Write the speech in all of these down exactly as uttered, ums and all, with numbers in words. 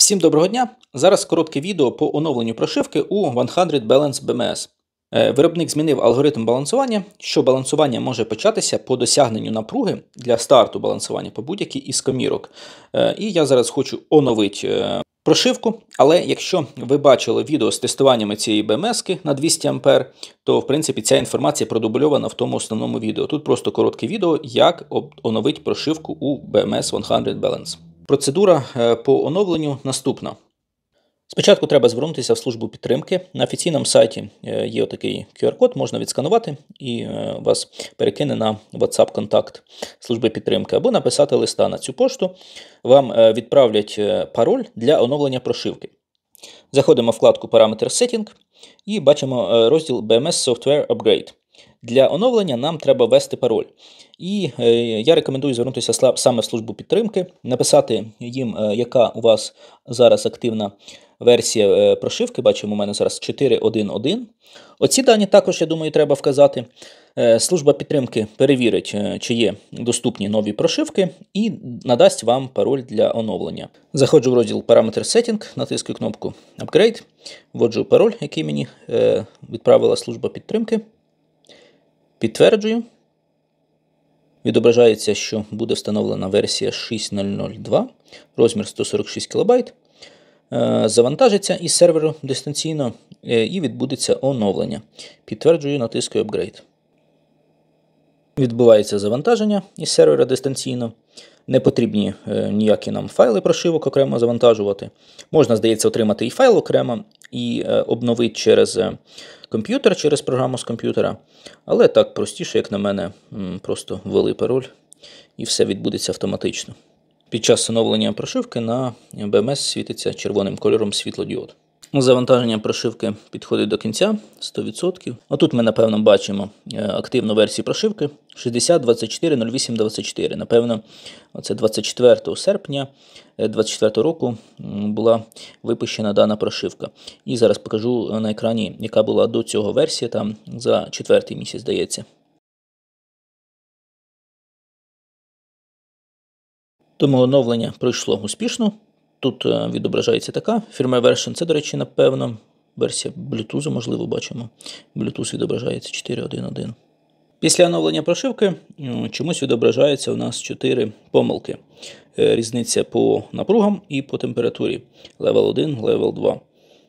Всім доброго дня! Зараз коротке відео по оновленню прошивки у сто Balance бі ем ес. Виробник змінив алгоритм балансування, що балансування може початися по досягненню напруги для старту балансування по будь-якій із комірок. І я зараз хочу оновити прошивку, але якщо ви бачили відео з тестуваннями цієї бі ем ес-ки на двісті ампер, то в принципі ця інформація продубльована в тому основному відео. Тут просто коротке відео, як оновити прошивку у бі ем ес сто Balance. Процедура по оновленню наступна. Спочатку треба звернутися в службу підтримки. На офіційному сайті є отакий ку ар-код, можна відсканувати і вас перекине на WhatsApp-контакт служби підтримки. Або написати листа на цю пошту. Вам відправлять пароль для оновлення прошивки. Заходимо в вкладку «Параметр Setting» і бачимо розділ бі ем ес Software Upgrade. Для оновлення нам треба ввести пароль. І е, я рекомендую звернутися саме в службу підтримки, написати їм, е, яка у вас зараз активна версія е, прошивки. Бачимо, у мене зараз чотири точка один точка один. Оці дані також, я думаю, треба вказати. Е, служба підтримки перевірить, е, чи є доступні нові прошивки і надасть вам пароль для оновлення. Заходжу в розділ «Параметр Setting», натискую кнопку «Upgrade», вводжу пароль, який мені е, відправила служба підтримки. Підтверджую. Відображається, що буде встановлена версія шість точка нуль нуль два, розмір сто сорок шість кілобайт. Завантажиться із серверу дистанційно і відбудеться оновлення. Підтверджую, натискаю Upgrade. Відбувається завантаження із сервера дистанційно. Не потрібні ніякі нам файли прошивок окремо завантажувати. Можна, здається, отримати і файл окремо, і обновити через комп'ютер, через програму з комп'ютера. Але так простіше, як на мене, просто ввели пароль і все відбудеться автоматично. Під час оновлення прошивки на бі ем ес світиться червоним кольором світлодіод. Завантаження прошивки підходить до кінця, сто відсотків. Отут ми, напевно, бачимо активну версію прошивки шістдесят двадцять чотири нуль вісім двадцять чотири. Напевно, це двадцять четвертого серпня двадцять четвертого року була випущена дана прошивка. І зараз покажу на екрані, яка була до цього версія, там за четвертий місяць, здається. Тому оновлення пройшло успішно. Тут відображається така firmware version. Це, до речі, напевно, версія Bluetooth, можливо, бачимо. Bluetooth відображається чотири точка один точка один. Після оновлення прошивки чомусь відображається у нас чотири помилки. Різниця по напругам і по температурі. левел один, левел два.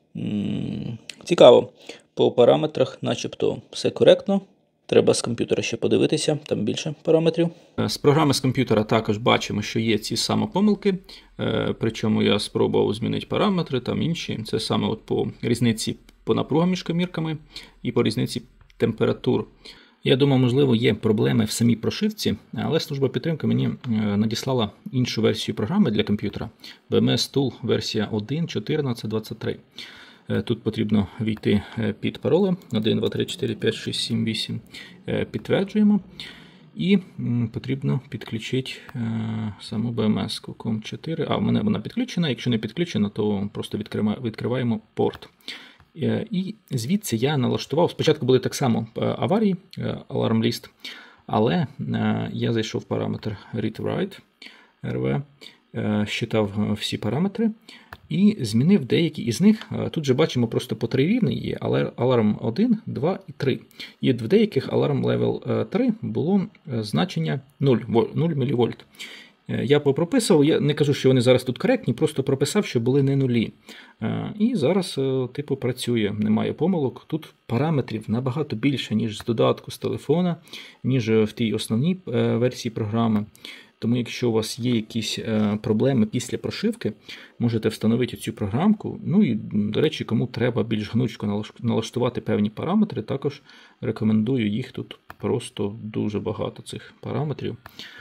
Цікаво. По параметрах начебто все коректно. Треба з комп'ютера ще подивитися, там більше параметрів. З програми з комп'ютера також бачимо, що є ці самі помилки. Причому я спробував змінити параметри, там інші. Це саме от по різниці по напругам між комірками і по різниці температур. Я думаю, можливо, є проблеми в самій прошивці, але служба підтримки мені надіслала іншу версію програми для комп'ютера. бі ем ес Tool версія один точка чотирнадцять двадцять три. Тут потрібно війти під паролем один, два, три, чотири, п'ять, шість, сім, вісім. Підтверджуємо. І потрібно підключити саму бі ем ес ком чотири. А, в мене вона підключена. Якщо не підключена, то просто відкриваємо порт. І звідси я налаштував. Спочатку були так само аварії, alarm list, але я зайшов в параметр read-write, ар ве, щитав всі параметри і змінив деякі із них. Тут же бачимо просто по три рівні є, але аларм один, два і три. І в деяких аларм level три було значення нуль мілівольт. Я попрописував, я не кажу, що вони зараз тут коректні, просто прописав, що були не нулі. І зараз, типу, працює, немає помилок. Тут параметрів набагато більше, ніж з додатку з телефона, ніж в тій основній версії програми. Тому якщо у вас є якісь проблеми після прошивки, можете встановити цю програмку. Ну і, до речі, кому треба більш гнучко налаштувати певні параметри, також рекомендую їх. Тут просто дуже багато цих параметрів.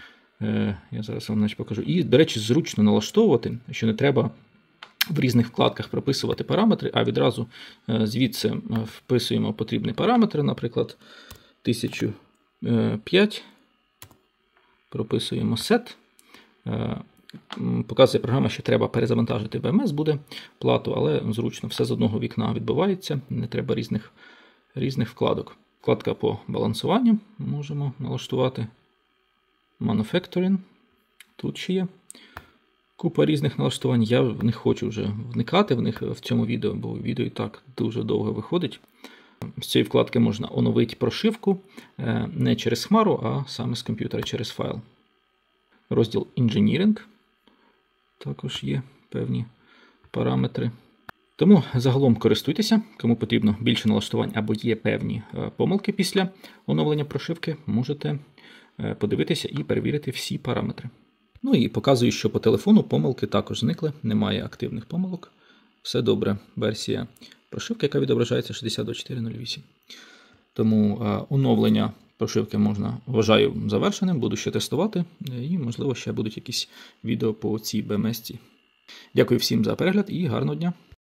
Я зараз вам значить, покажу. І, до речі, зручно налаштовувати, що не треба в різних вкладках прописувати параметри, а відразу звідси вписуємо потрібний параметр, наприклад, тисяча п'ять. Прописуємо set. Показує програма, що треба перезавантажити бі ем ес, буде плату, але зручно, все з одного вікна відбувається, не треба різних, різних вкладок. Вкладка по балансуванню можемо налаштувати. Manufacturing. Тут ще є. Купа різних налаштувань, я не хочу вже вникати в них в цьому відео, бо відео і так дуже довго виходить. З цієї вкладки можна оновити прошивку не через Хмару, а саме з комп'ютера через файл. Розділ Engineering. Також є певні параметри. Тому загалом користуйтеся, кому потрібно більше налаштувань або є певні помилки після оновлення прошивки, можете подивитися і перевірити всі параметри. Ну і показую, що по телефону помилки також зникли, немає активних помилок. Все добре, версія прошивки, яка відображається шістдесят два чотири нуль вісім. Тому оновлення прошивки можна, вважаю, завершеним, буду ще тестувати і, можливо, ще будуть якісь відео по цій бе ем ес-ці. Дякую всім за перегляд і гарного дня!